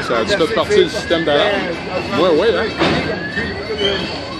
Ça a-tu fait partie du système d'alarme? Ouais, ouais, hein?